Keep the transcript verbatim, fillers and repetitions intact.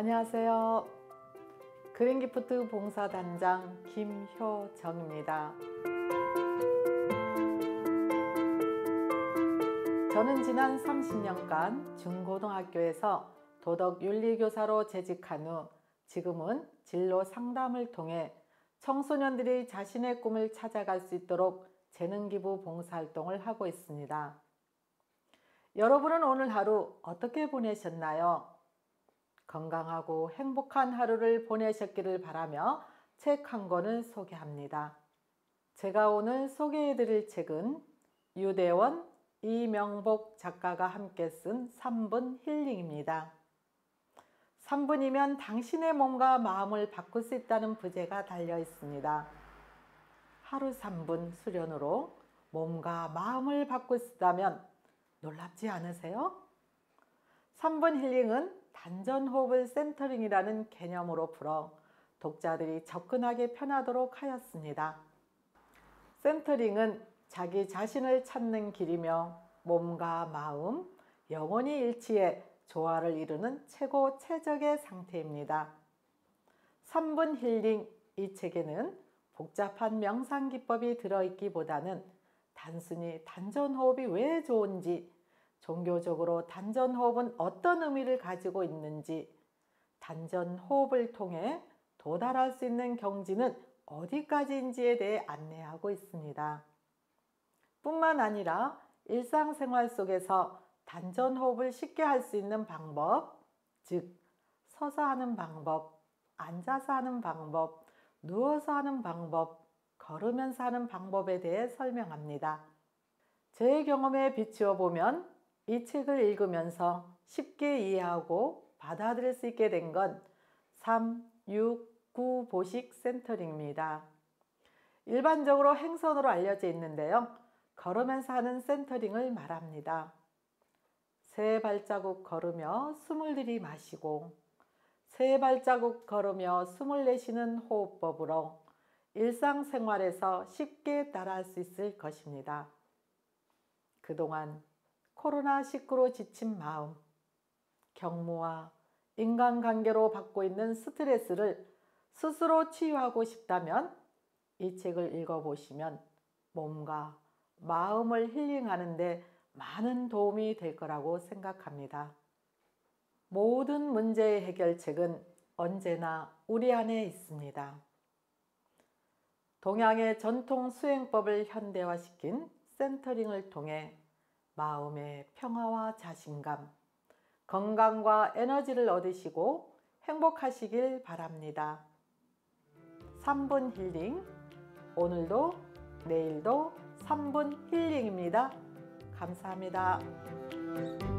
안녕하세요. 그린기프트 봉사단장 김효정입니다. 저는 지난 삼십 년간 중고등학교에서 도덕윤리교사로 재직한 후 지금은 진로 상담을 통해 청소년들이 자신의 꿈을 찾아갈 수 있도록 재능기부 봉사활동을 하고 있습니다. 여러분은 오늘 하루 어떻게 보내셨나요? 건강하고 행복한 하루를 보내셨기를 바라며 책 한 권을 소개합니다. 제가 오늘 소개해드릴 책은 유대원 이명복 작가가 함께 쓴 삼 분 힐링입니다. 삼 분이면 당신의 몸과 마음을 바꿀 수 있다는 부제가 달려 있습니다. 하루 삼 분 수련으로 몸과 마음을 바꿀 수 있다면 놀랍지 않으세요? 삼 분 힐링은 단전호흡을 센터링이라는 개념으로 풀어 독자들이 접근하기 편하도록 하였습니다. 센터링은 자기 자신을 찾는 길이며 몸과 마음, 영혼이 일치해 조화를 이루는 최고 최적의 상태입니다. 삼 분 힐링 이 책에는 복잡한 명상 기법이 들어있기보다는 단순히 단전호흡이 왜 좋은지, 종교적으로 단전호흡은 어떤 의미를 가지고 있는지, 단전호흡을 통해 도달할 수 있는 경지는 어디까지인지에 대해 안내하고 있습니다. 뿐만 아니라 일상생활 속에서 단전호흡을 쉽게 할 수 있는 방법, 즉 서서 하는 방법, 앉아서 하는 방법, 누워서 하는 방법, 걸으면서 하는 방법에 대해 설명합니다. 제 경험에 비추어 보면 이 책을 읽으면서 쉽게 이해하고 받아들일 수 있게 된 건 삼, 육, 구 보식 센터링입니다. 일반적으로 행선으로 알려져 있는데요. 걸으면서 하는 센터링을 말합니다. 세 발자국 걸으며 숨을 들이마시고 세 발자국 걸으며 숨을 내쉬는 호흡법으로 일상생활에서 쉽게 따라할 수 있을 것입니다. 그동안 코로나 십구로 지친 마음, 경무와 인간관계로 받고 있는 스트레스를 스스로 치유하고 싶다면 이 책을 읽어보시면 몸과 마음을 힐링하는 데 많은 도움이 될 거라고 생각합니다. 모든 문제의 해결책은 언제나 우리 안에 있습니다. 동양의 전통 수행법을 현대화시킨 센터링을 통해 마음의 평화와 자신감, 건강과 에너지를 얻으시고 행복하시길 바랍니다. 삼 분 힐링, 오늘도 내일도 삼 분 힐링입니다. 감사합니다.